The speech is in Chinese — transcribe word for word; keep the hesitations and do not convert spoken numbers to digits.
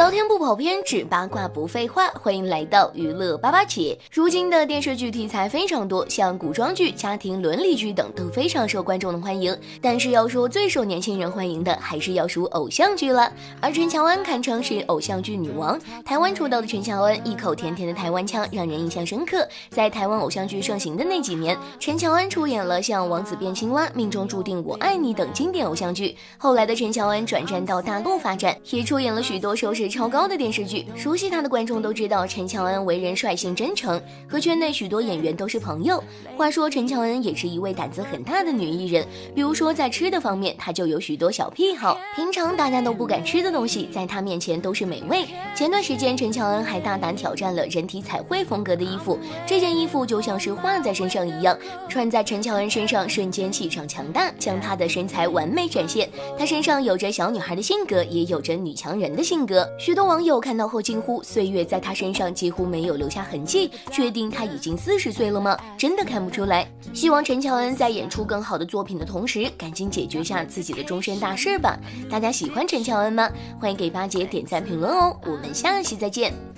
聊天不跑偏，只八卦不废话，欢迎来到娱乐八八节。如今的电视剧题材非常多，像古装剧、家庭伦理剧等都非常受观众的欢迎。但是要说最受年轻人欢迎的，还是要数偶像剧了。而陈乔恩堪称是偶像剧女王，台湾出道的陈乔恩一口甜甜的台湾腔让人印象深刻。在台湾偶像剧盛行的那几年，陈乔恩出演了像《王子变青蛙》《命中注定我爱你》等经典偶像剧。后来的陈乔恩转战到大陆发展，也出演了许多收视超高的电视剧。熟悉她的观众都知道，陈乔恩为人率性真诚，和圈内许多演员都是朋友。话说陈乔恩也是一位胆子很大的女艺人，比如说在吃的方面，她就有许多小癖好，平常大家都不敢吃的东西，在她面前都是美味。前段时间陈乔恩还大胆挑战了人体彩绘风格的衣服，这件衣服就像是画在身上一样，穿在陈乔恩身上瞬间气场强大，将她的身材完美展现。她身上有着小女孩的性格，也有着女强人的性格。许多网友看到后惊呼，岁月在她身上几乎没有留下痕迹，确定她已经四十岁了吗？真的看不出来。希望陈乔恩在演出更好的作品的同时，赶紧解决下自己的终身大事吧。大家喜欢陈乔恩吗？欢迎给八姐点赞评论哦，我们下期再见。